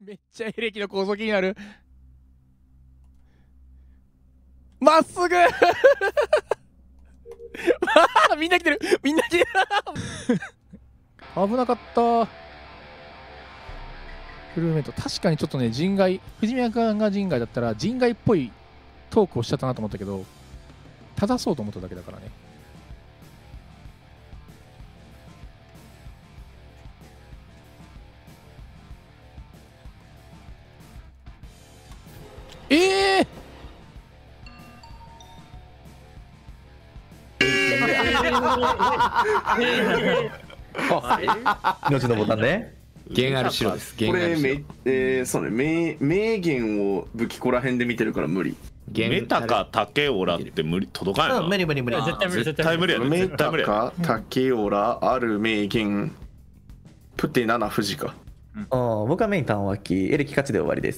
めっちゃエレキの構造気になる。まっすぐみんな来てる、みんな来てる危なかった。フルーメント、確かにちょっとね、陣外、藤宮君が陣外だったら陣外っぽいトークをしちゃったなと思ったけど、正そうと思っただけだからね。 命のボタンね。 弦ある白です。 これそうね、名言を武器こら辺で見てるから無理。 メタか竹オラって無理、届かないな。 無理無理無理。 絶対無理やね。 メタか竹オラある名言プテ7富士か。 僕はメイン単脇エレキ勝ちで終わりです。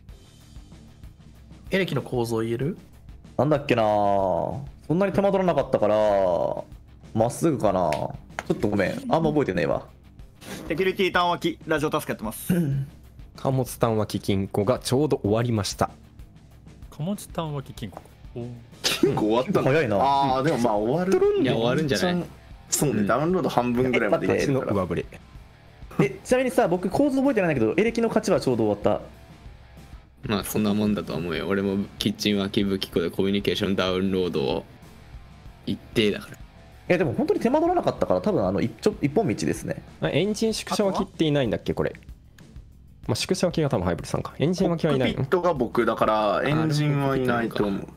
エレキの構造言える？ なんだっけな、そんなに手間取らなかったからまっすぐかな。ちょっとごめん、あんま覚えてないわ。 セキュリティ単脇ラジオタスクやってます。 貨物単脇金庫がちょうど終わりました。 貨物単脇金庫。 金庫終わったの？ 早いな。 ああ、でもまあ終わる。 いや終わるんじゃない？ そうね、ダウンロード半分ぐらいまで勝ちの上振れ。 ちなみにさ、僕構図覚えてないんだけど、エレキの勝ちはちょうど終わった。 まあそんなもんだと思うよ。俺もキッチン脇武器庫でコミュニケーションダウンロードを一定だから。 でも本当に手間取らなかったから、多分一本道ですね。 エンジン縮小脇っていないんだっけこれ。まあ縮小脇が多分ハイブリさんか。エンジン脇はいないの？ コックピットが僕だからエンジンはいないと思う。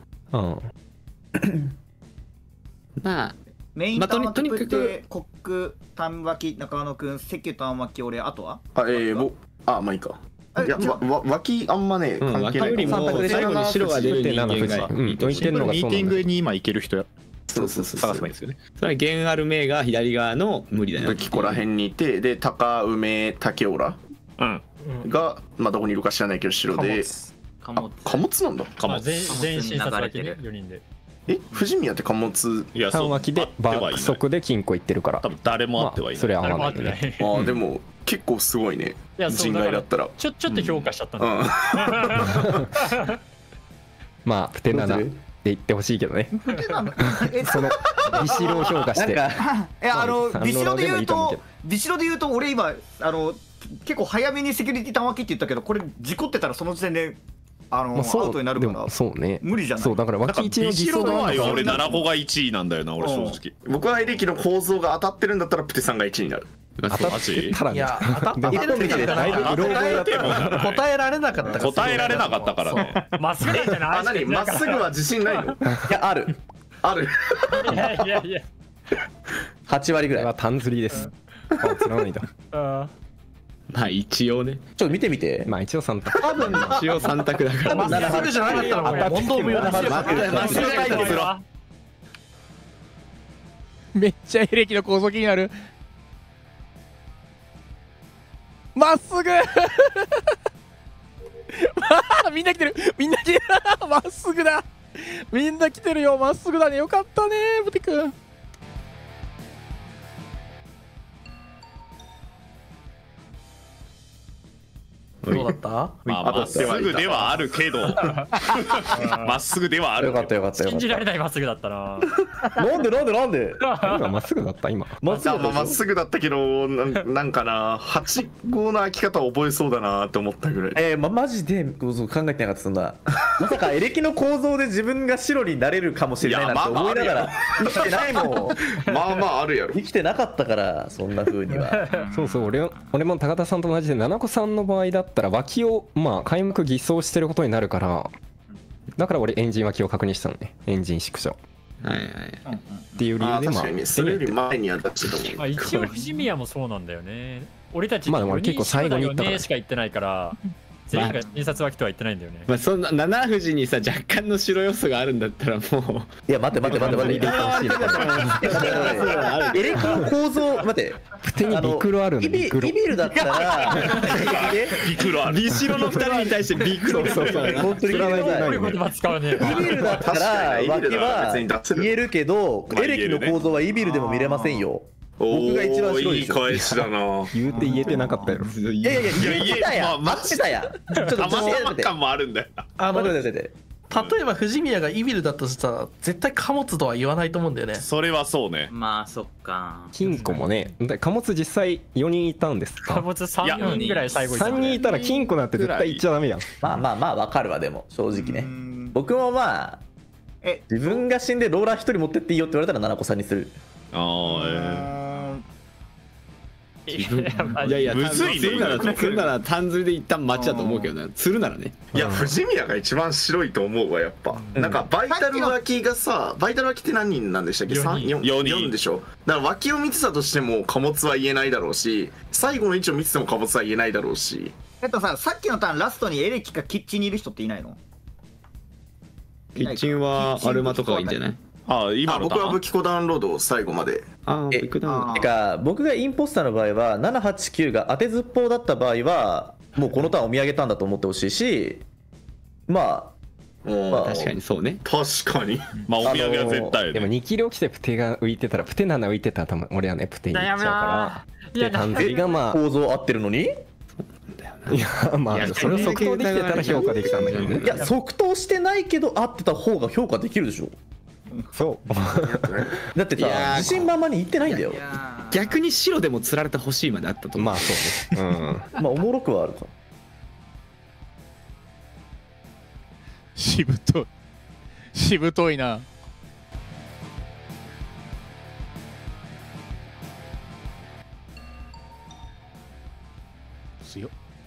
まあメイン単脇プテコック単脇中野くん、セキュ単脇俺、あとはまあいいか。いや、脇あんまね、関係ない。 よりも最後に白が出る人間が置いてるのがそうなんだ。 ミーティングに今行ける人や。 そう探せばいいですよね。 それは弦ある名が左側の無理だよ。 武器こら辺にいて、で高梅竹オラがまあどこにいるか知らないけど白で。貨物なんだ。 貨物。全身殺脇ね、4人で。 藤宮って貨物。 いや、単脇で爆速で金庫行ってるから。 多分誰もあってはいない。 それは合わないね。 ああ、でも結構すごいね。人外だったら。 ちょっと評価しちゃったんだ。 まあプテ7で言ってほしいけどね。そのビシロを評価して。 いやビシロで言うと俺今結構早めにセキュリティ単脇って言ったけど、これ事故ってたらその時点でアウトになるから。 そうね。 無理じゃない。 そうだから脇1の偽装のは俺7個が1位なんだよな、俺正直。 僕はエレキの構造が当たってるんだったらプテさんが1位になる。 当たってたらね。 いや当たってるんだだいぶうろ覚えだった。 答えられなかったから。 答えられなかったからね。 まっすぐじゃない。 何まっすぐは自信ないの？いや、ある。 いや 8割ぐらい。 単釣りです。釣らないと。まあ一応ね。 ちょっと見てみて。 まあ一応3択。多分一応3択だから。 まっすぐじゃなかったらもう問答無用だ。まっすぐ解決ろ。 めっちゃエレキの構造気になる。まっすぐみんな来てる、みんな来てるまっすぐだ、みんな来てるよ、まっすぐだね、よかったねブティ君。 どうだった？ まっすぐではあるけどまっすぐではある。 よかったよかったよかった。 信じられないまっすぐだったな。 なんで今まっすぐだった今。 まっすぐだったけど、なんかな、8号の開き方覚えそうだなって思ったぐらい。 マジで考えてなかった。そんなまさかエレキの構造で自分が白になれるかもしれないなって思いながら生きてないもん。 まあまああるやろ。 生きてなかったから、そんな風には。 そうそう、俺も高田さんと同じで七子さんの場合だったら脇をまあ開幕偽装してることになるから、だから俺エンジン脇を確認したのね。エンジン縮小っていう理由で、まあそれより前にやったと思う。 一応藤宮もそうなんだよね。俺たちまあでも結構最後に言ったからしか言ってないから、全員が印刷脇とは言ってないんだよね。 まあそんな七富士にさ若干の白要素があるんだったらもう、 いや待ってエレキの構造待って、 プテにビクロあるんだ。 イビルだったらビクロある。 ビシロの2人に対してビクロ。 本当に言えない。イビルだったら脇は言えるけど、エレキの構造はイビルでも見れませんよ。 僕が一番白いいいでしょ。 返しだな。 言うて言えてなかったよ。 いやいやいや、言ってたやん。待ってたやん。ちょっと甘待って感もあるんだよ。 待って待って。 例えば藤宮がイビルだとしたら絶対貨物とは言わないと思うんだよね。 それはそうね。 まあそっか。 金庫もね、貨物実際4人いたんですか？ 貨物3人ぐらい最後に。 3人いたら金庫なんて絶対言っちゃダメやん。 まあまあまあわかるわ。でも正直ね、僕もまあ自分が死んでローラー1人持ってっていいよって言われたら七子さんにする。 いやいや、むずいね。釣るなら単釣りで一旦待ちだと思うけどね。釣るならね。 いや、藤宮が一番白いと思うわ、やっぱ。なんかバイタル脇がさ、バイタル脇って何人なんでしたっけ？ 4人でしょ。だから脇を見てたとしても貨物は言えないだろうし、最後の位置を見てても貨物は言えないだろうし。 さっきのターンラストにエレキかキッチンにいる人っていないの？ キッチンはアルマとかがいいんじゃない？ 今僕は武器庫ダウンロードを最後まで。 てか僕がインポスターの場合は789が当てずっぽうだった場合はもうこのターンお土産たんだと思ってほしいし、まあ確かにそうね。 確かに。 まあお土産は絶対。 でも2キロ来てプテが浮いてたら、プテ7浮いてたら多分俺はねプテに行っちゃうから。で単釣りがまあ構造合ってるのに。 いやまあそれを即答できてたら評価できたんだけどね。 いや即答してないけど合ってた方が評価できるでしょ。 そうだってさ自信満々に言ってないんだよ。 逆に白でも釣られてほしいまであったと思う。 まあそうね。 まあおもろくはあるか。 しぶといしぶといな。強っ。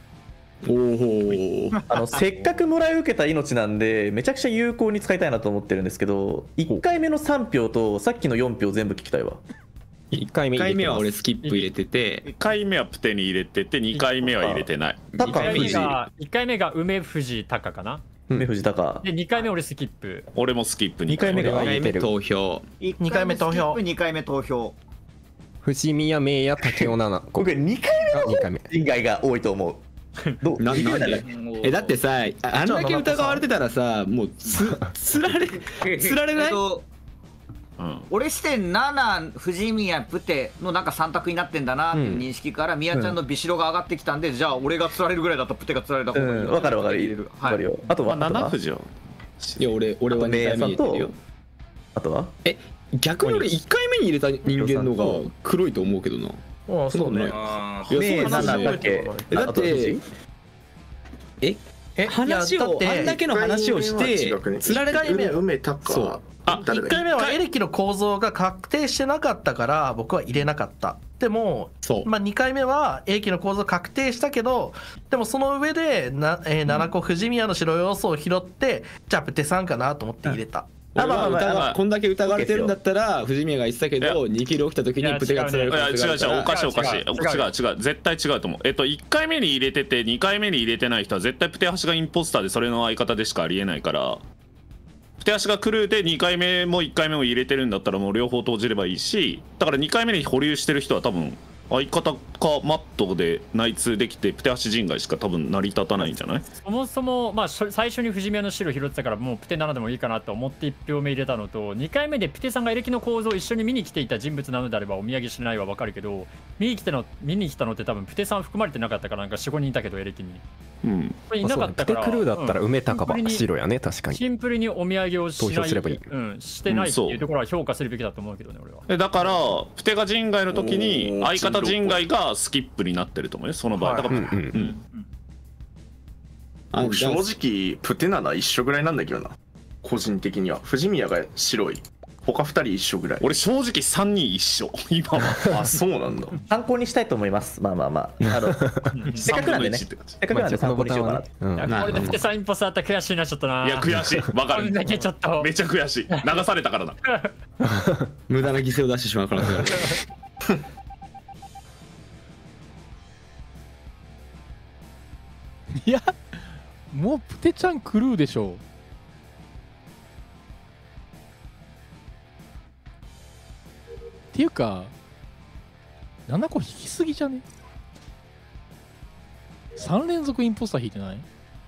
せっかくもらい受けた命なんでめちゃくちゃ有効に使いたいなと思ってるんですけど、1回目の3票とさっきの4票全部聞きたいわ。 1回目は俺スキップ入れてて、 1回目はプテに入れてて、2回目は入れてない。 1回目が梅藤高かな。 梅藤高で2回目俺スキップ。 俺もスキップ。 2回目が 2回目投票。 2回目投票。2回目投票。 藤宮名や竹雄七子。 僕2回目の人外が多いと思う。 なんで？だってさ、あんだけ疑われてたらさ、もう釣られない？ 俺視点7藤宮プテのなんか3択になってんだなっていう認識から宮ちゃんのビシロが上がってきたんで、じゃあ俺が釣られるぐらいだったらプテが釣られた方がいい。 わかるわかる。あとは 7藤よ。 いや俺は2回目入れてるよ。 あとは逆に俺1回目に入れた人間のが黒いと思うけどな。 ああそうね。 だって話をあんだけの話をして釣られた梅高。 1回目はエレキの構造が確定してなかったから僕は入れなかった。でも2回目はエレキの構造確定したけど、でもその上で7個藤宮の白要素を拾ってじゃあプテさんかなと思って入れた。 こんだけ疑われてるんだったら藤宮が言ってたけど2キロ起きた時にプテが釣られる可能性があるから。 違うおかしい違う絶対違うと思う。1回目に入れてて2回目に入れてない人は絶対プテ橋がインポスターでそれの相方でしかありえないから、プテ橋がクルーで2回目も1回目も入れてるんだったらもう両方投じればいいし、だから2回目に保留してる人は多分相方かマットで内通できてプテ橋人外しか多分成り立たないんじゃない？ そもそもまあ最初に藤宮の白拾ってたからもうプテ7でもいいかなと思って1票目入れたのと、2回目でプテさんがエレキの構造を一緒に見に来ていた人物なのであればお土産しないは分かるけど、見に来たのって多分プテさん含まれてなかったから、なんか 4,5 人いたけどエレキにいなかったから、 プテクルーだったら梅高ば白やね。確かにシンプルにお土産をしない、 投票すればいい。 してないっていうところは評価するべきだと思うけどね俺は。 だからプテが人外の時に相方人外がスキップになってると思うよ、その場合。だから僕正直プテ7一緒ぐらいなんだけどな、個人的には。藤宮が白い、他2人一緒ぐらい。 俺正直3人一緒今は。 あ、そうなんだ。 参考にしたいと思います。まあせっかくなんでね、せっかくなんで参考にしようかな。 これでプテさんインポスあったら悔しいなちょっとな。 いや悔しい、分かる。 こんだけちょっとめちゃ悔しい、流されたからな。 無駄な犠牲を出してしまう可能性がある。 いやもうプテちゃんクルーでしょ。っていうか7個引きすぎじゃね。3連続インポスター引いてない？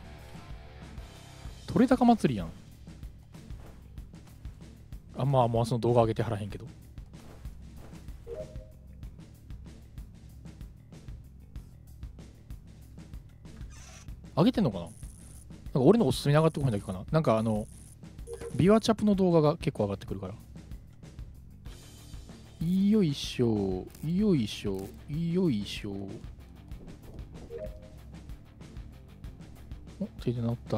取れ高祭りやん。まあその動画上げてはらへんけど。 上げてんのかな。なんか俺のおすすめに上がってこないだけかな。なんかビワチャップの動画が結構上がってくるから。よいしょ、よいしょ、よいしょ。お、手で治った。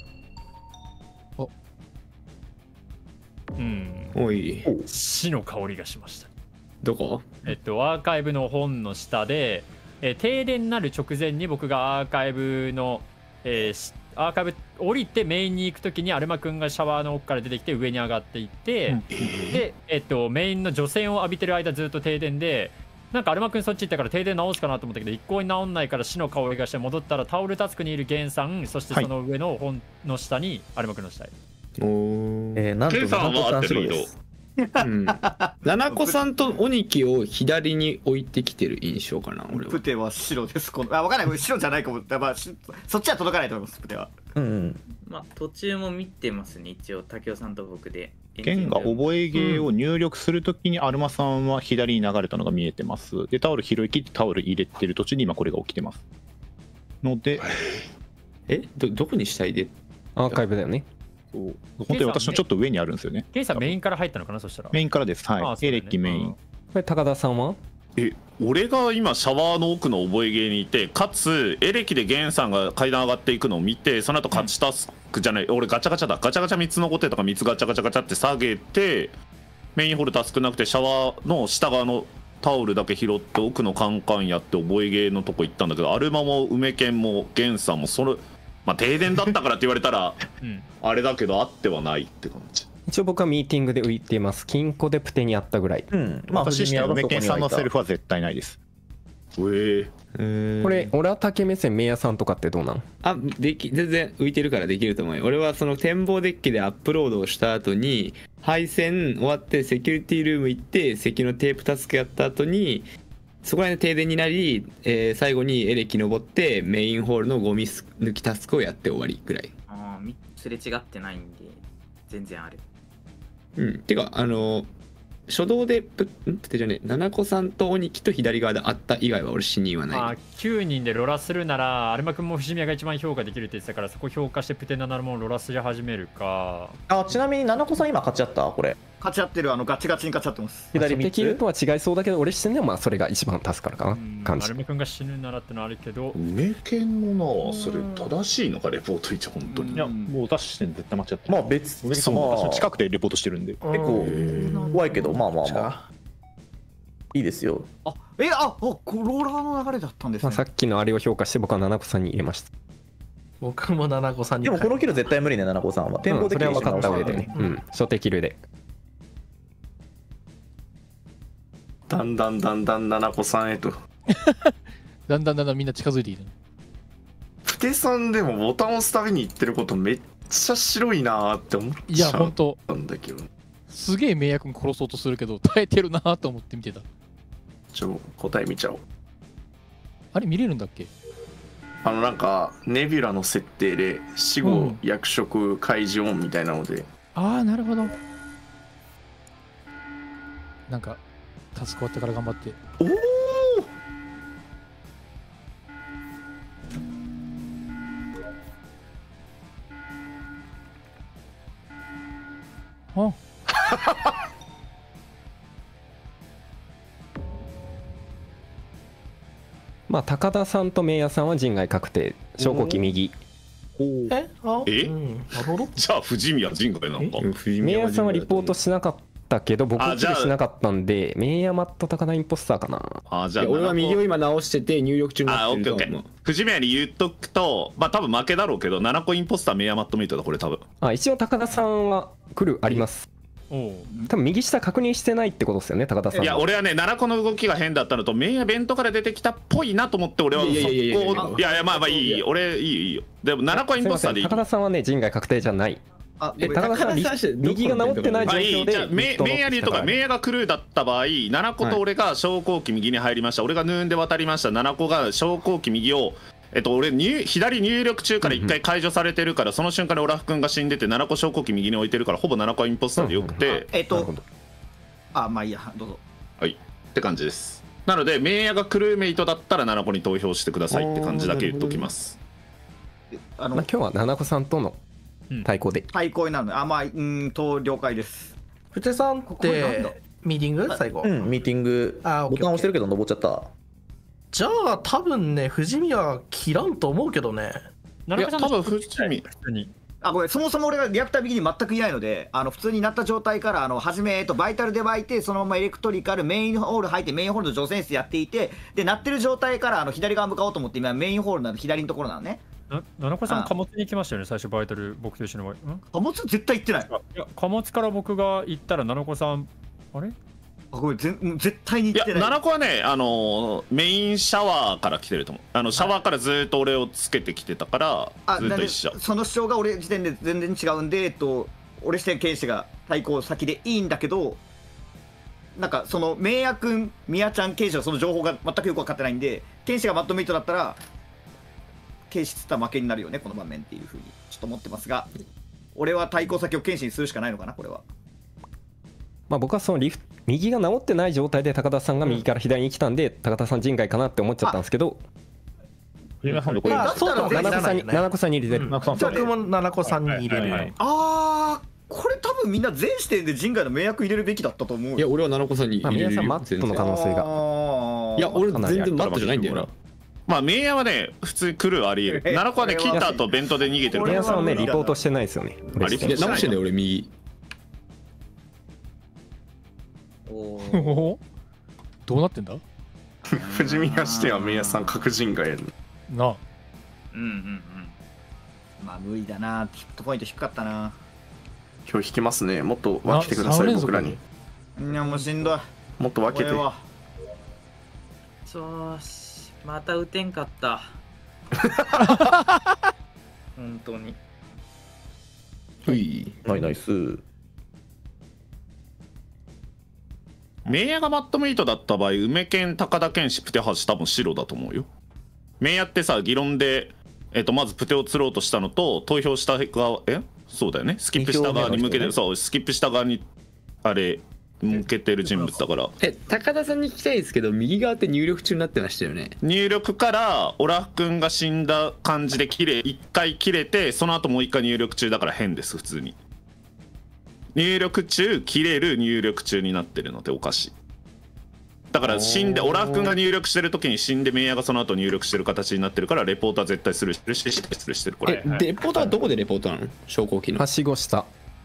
おい。 死の香りがしました。 どこ？ アーカイブの本の下で、停電になる直前に僕がアーカイブの、アーカイブ降りてメインに行くときにアルマくんがシャワーの奥から出てきて上に上がっていって、で、メインの除染を浴びてる間ずっと停電で、なんかアルマくんそっち行ったから停電直すかなと思ったけど一向に直んないから死の香りがして戻ったらタオルタスクにいるゲンさん、そしてその上の本の下にアルマくんの下へ。 なんとケンさんは合ってる色。 七子さんと鬼木を左に置いてきてる印象かな俺は。 プテは白です。分かんない、白じゃないかも。まあ、そっちは届かないと思います、プテは。 まあ途中も見てますね、一応武雄さんと僕で。 ケンが覚えゲーを入力するときにアルマさんは左に流れたのが見えてます。でタオル拾い切ってタオル入れてる途中に今これが起きてますので、 どこにしたいでアーカイブだよね。 本当に私のちょっと上にあるんですよね。 ケンさんメインから入ったのかな、そしたら。 メインからです。はい。エレキメイン。 これ高田さんは？ 俺が今シャワーの奥の覚えゲーにいて、かつエレキでゲンさんが階段上がっていくのを見て、その後勝ちタスクじゃない、俺ガチャガチャ3つ残ってたから3つガチャガチャガチャって下げて、メインホールタスクなくてシャワーの下側のタオルだけ拾って奥のカンカンやって覚えゲーのとこ行ったんだけど、アルマも梅健もゲンさんもそれ、まあ停電だったからって言われたらあれだけどあってはないって感じ。 一応僕はミーティングで浮いています。金庫でプテにあったぐらい。 まあ私して梅健さんのセルフは絶対ないです。 これ俺は竹目線メイヤさんとかってどうなん？ 全然浮いてるからできると思うよ。俺はその展望デッキでアップロードをした後に配線終わってセキュリティルーム行って関のテープタスクやった後にそこら辺で停電になり、最後にエレキ登ってメインホールのゴミ抜きタスクをやって終わりぐらい。 すれ違ってないんで全然ある。 てか初動でプテじゃねえ、七子さんと鬼木と左側であった以外は俺死人はない。 9人でロラするならアルマ君も藤宮が一番評価できるって言ってたから、そこ評価してプテ7もロラし始めるか。 ちなみに七子さん今勝ち合った？これ勝ち合ってる。ガチガチに勝ち合ってます。 左できるとは違いそうだけど、俺視点ではまあそれが一番助かるかな感じ。 アルマ君が死ぬならってのあるけど、 梅健のな、それ正しいのかレポート一本当に。 いやもう私視点絶対間違ってまあ別に私の近くでレポートしてるんで結構怖いけど、まあいいですよ。 ローラーの流れだったんですね。 さっきのあれを評価して僕は七子さんに入れました。 僕も七子さんに。 でもこのキル絶対無理ね、七子さんは。展望できる。 それは分かった上でね。初手キルで。 だんだん七子さんへとだんだんみんな近づいている。 プテさんでもボタンを押すたびに言ってることめっちゃ白いなーって思っちゃったんだけど、 すげえ名役殺そうとするけど耐えてるなと思って見てた。 答え見ちゃおう。 あれ見れるんだっけ？ なんかネビュラの設定で死後役職開示オンみたいなので、 なるほど。なんかタスク終わってから頑張って。 まあ高田さんとメイヤさんは陣外確定。昇降機右。 じゃあ藤宮陣外なのか。 メイヤさんはリポートしなかったけど僕はキルしなかったんで、メイヤマット高田インポスターかな。 じゃあ俺は右を今直してて入力中になってると思う。 藤宮に言っとくと、まあ多分負けだろうけど7個インポスターメイヤマットメイトだこれ多分。 一応高田さんは来るあります。多分右下確認してないってことですよね、高田さん。 いや俺はね7個の動きが変だったのとメイヤベントから出てきたっぽいなと思って俺はそこをいやまあいい俺いいよ。でも7個インポスターでいい。 高田さんはね陣外確定じゃない。高田さんは右が治ってない状況でメイヤで言うとかメイヤがクルーだった場合7個と俺が昇降機右に入りました。俺がヌーンで渡りました。7個が昇降機右を俺左入力中から1回解除されてるから、その瞬間にオラフ君が死んでて7個昇降機右に置いてるからほぼ7個インポスターでよくて、 まあいいや、どうぞ。 はいって感じです。なのでメイヤがクルーメイトだったら7個に投票してくださいって感じだけ言っときます。 今日は七子さんとの対抗で、 対抗になるの。了解です。 ふてさんってミーティング最後。 ミーティングボタン押してるけど登っちゃった。 じゃあ多分ね、富士見は切らんと思うけどね。 いや多分富士見これそもそも俺がリアクター右に全くいないので、普通になった状態から初めバイタルで湧いて、そのままエレクトリカルメインホール入ってメインホールの除染室やっていて、で鳴ってる状態から左側向かおうと思って、今メインホールの左のところなのね。 七子さん貨物に行きましたよね、最初バイタル僕と一緒に。 貨物絶対行ってない。 いや貨物から僕が行ったら七子さんあれこれ絶対に行ってない。 いや、七子はね、メインシャワーから来てると思う。シャワーからずっと俺をつけてきてたから、ずっと一緒。 その主張が俺時点で全然違うんで、俺視点剣士が対抗先でいいんだけど、なんかその明也君、宮ちゃん、剣士はその情報が全くよく分かってないんで、剣士がマッドメイトだったら、剣士つったら負けになるよね、この場面っていうふうにちょっと思ってますが、俺は対抗先を剣士にするしかないのかな、これは。 僕はその右が治ってない状態で高田さんが右から左に来たんで、高田さん陣外かなって思っちゃったんですけど、七子さんに入れてる。 僕も七子さんに入れる。 これ多分みんな全視点で陣外の明約入れるべきだったと思うよ。 いや俺は七子さんに入れるよ。 マットの可能性が。 いや俺全然マットじゃないんだよな。 まあ明夜はね普通に来るありえる。七子はね切った後弁当で逃げてる。 明夜さんはねリポートしてないですよね。 直してんだよ俺右。 どうなってんだ。 富士宮視点は明夜さん確陣外やるなあ。 まあ無理だな、ヒットポイント低かったな。 今日引きますね。もっと分けてください僕らに。 いやもうしんどい。 もっと分けて。 また打てんかった本当に。 ナイス。 明夜がマットメイトだった場合、梅県、高田県、プテハシ多分白だと思うよ。明夜ってさ議論で、まずプテを釣ろうとしたのと、投票した側そうだよね、スキップした側に向けてる、そうスキップした側にあれ向けてる人物だから。 高田さんに聞きたいですけど、右側って入力中になってましたよね。 入力からオラフ君が死んだ感じで1回切れて、その後もう1回入力中だから変です。普通に入力中切れる入力中になってるのでおかしい。だから死んでオラフ君が入力してる時に死んで明夜がその後入力してる形になってるから、レポートは絶対するししてる。これレポートはどこでレポートなの？昇降機のはしご下。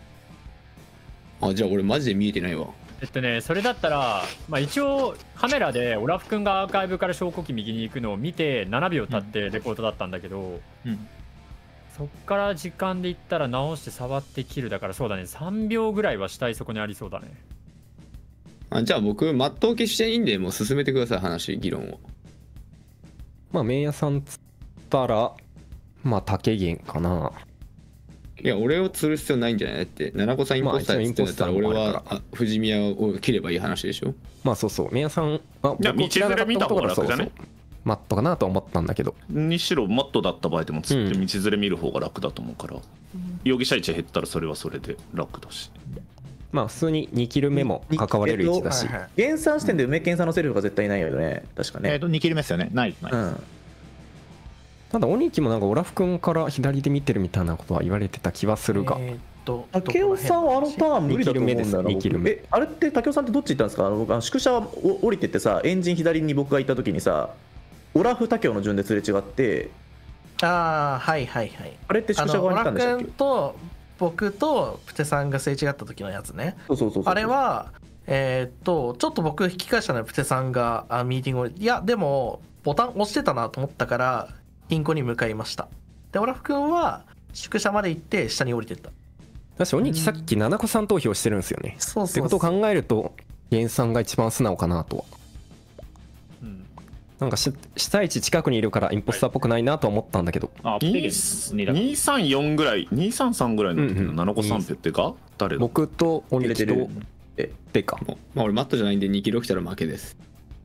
じゃあ俺マジで見えてないわ。 それだったら、一応カメラでオラフ君がアーカイブから昇降機右に行くのを見て7秒経ってレポートだったんだけど、そっから時間で言ったら直して触って切るだから、そうだね3秒ぐらいは死体そこにありそうだね。 じゃあ僕マットを消していいんでもう進めてください話議論を。 明夜さんつったら竹源かな。 いや俺を釣る必要ないんじゃない？だって七子さんインポスターやってんだったら俺は富士宮を切ればいい話でしょ。 そう明夜さんは道連れ見た方が楽じゃね？ マットかなと思ったんだけど、 にしろマットだった場合でも釣って道連れ見る方が楽だと思うから、容疑者位置減ったらそれはそれで楽だし。 普通に2キル目も関われる位置だし、 原産視点で梅健さんのセルフが絶対ないよね、確かね。 2キル目ですよね。ない。 ただ鬼木もなんかオラフ君から左で見てるみたいなことは言われてた気はするが、 竹雄さんはターン無理だと思うんだよな。あれって竹雄さんってどっち行ったんですか？僕宿舎降りてってさ、エンジン左に僕が行った時にさ、オラフ竹雄の順ですれ違って、 あれって宿舎側に行ったんでしたっけ？ オラフ君と僕とプテさんがすれ違った時のやつね。 そうあれはちょっと僕引き返したのはプテさんがミーティングをでもボタン押してたなと思ったから金庫に向かいました。でオラフ君は宿舎まで行って下に降りてった。 確か鬼木さっき七子さん投票してるんですよね。ってことを考えると源さんが一番素直かなとは。なんか死体地近くにいるからインポスターっぽくないなと思ったんだけど、 234ぐらい233ぐらいの時の七子さんってか誰だ？ 僕と鬼木とでか。 俺マットじゃないんで2キロ来たら負けです。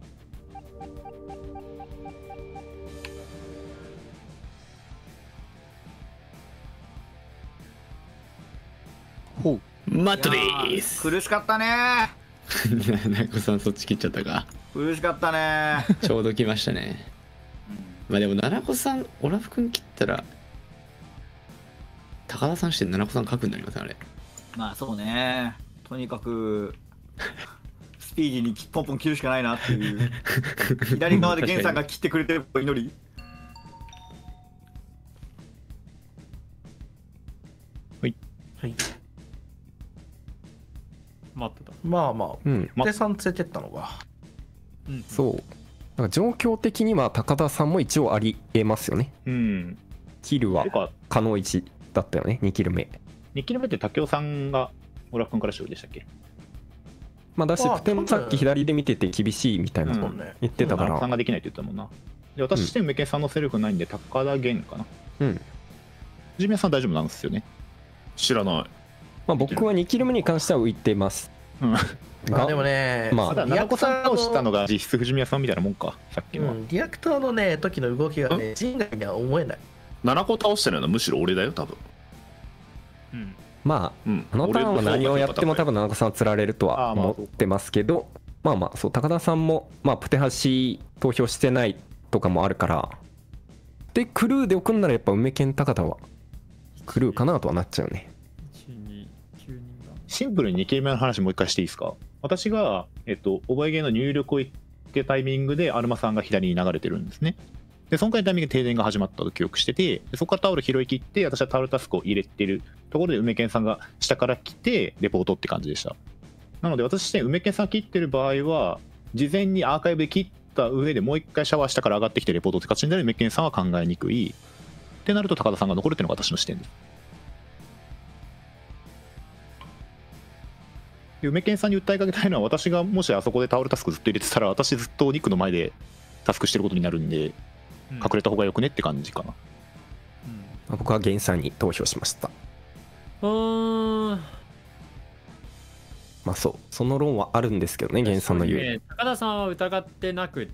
マットでーす。 苦しかったね七子さんそっち切っちゃったか。 苦しかったねちょうど来ましたね。でも七子さんオラフ君切ったら高田さんして七子さん書くんなりますねあれ。 まあそうね、とにかくスピーディーにポンポン切るしかないなっていう左側でゲンさんが切ってくれてる祈り。 はいはい、 待ってた。 まあまあ、 うんでさん連れてったのが、 そうなんか状況的には高田さんも一応ありえますよね。 うん。 キルはてか可能1だったよね、2キル目。 2キル目って武雄さんがオラフ君から勝利でしたっけ？ まあだしあプテもさっき左で見てて厳しいみたいなうん言ってたか七子さんら、 ができないって言ったもんな。で私して梅健さんのセルフないんで高田源かな。 うん藤宮さん大丈夫なんですよね。 知らない。 まあ僕は2キル目に関しては浮いてますうん。 まあでもね、 まあただ七子さん倒したのが実質藤宮さんみたいなもんか、さっきのは。 リアクターのね時の動きがね人外には思えない。 7個倒してるのはむしろ俺だよ多分。 まあ、 うん、 あのターンは何をやっても多分七子さんは釣られるとは思ってますけど、まあまあそう高田さんもまあプテハシ投票してないとかもあるから、でクルーで送るならやっぱ梅健高田はクルーかなとはなっちゃうね。 シンプルに2キル目の話もう一回していいですか？私が、覚えゲーの入力を行ってタイミングでアルマさんが左に流れてるんですね。で、その回のタイミングで停電が始まったと記憶してて、でそこからタオル拾い切って、私はタオルタスクを入れてるところで梅健さんが下から来て、レポートって感じでした。なので私して梅健さん切ってる場合は、事前にアーカイブで切った上でもう一回シャワー下から上がってきてレポートって形になる梅健さんは考えにくい。ってなると高田さんが残るっていうのが私の視点です。で梅健さんに訴えかけたいのは、私がもしあそこでタオルタスクずっと入れてたら、私ずっとお肉の前でタスクしてることになるんで、隠れた方がよくねって感じかな。 僕はゲンさんに投票しました。まあそうその論はあるんですけどね、ゲンさんの言う、 ね、高田さんは疑ってなくって、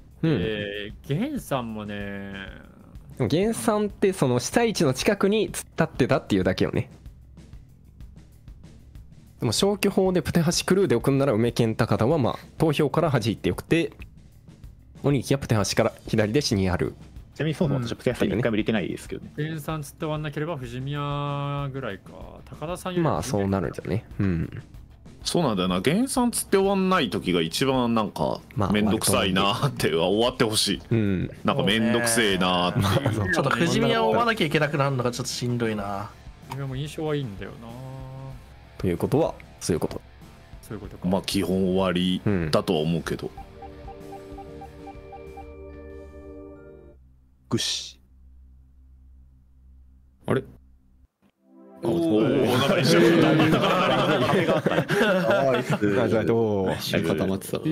ゲンさんもね、 でもゲンさんってその被災地の近くに突っ立ってたっていうだけよね。でも消去法でプテハシクルーで送るなら梅健高田はまあ投票から弾いてよくて、鬼木はプテハシから左で死にある。 ちなみにそう私はプテハシに1回も入れてないですけどね。 ゲンさんつって終わんなければ藤宮ぐらいか。高田さんよりまあそうなるんじゃね。うん。 そうなんだよな、原産つって終わんない時が一番なんかめんどくさいなーって終わってほしい、 うん、 なんかめんどくせえなーっていうちょっと藤宮を追わなきゃいけなくなるのがちょっとしんどいな。 藤宮も印象はいいんだよな。 ということはそういうこと。 そういうことか。 まあ基本終わりだとは思うけど、 ぐしあれおお、なんか一緒に固まったからじゃあどう固まってた。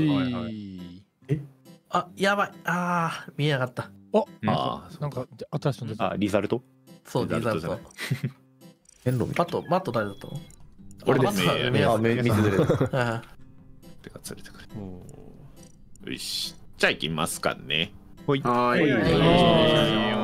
あ、やばい。あー見えなかった。 あなんか新しいの出た。 あ、リザルト。 そう、リザルト。 エンロンマット誰だったの？ 俺ですね。 あ、水出る。 手が釣れてくる。よし。じゃあ行きますかね。 はい。 はい。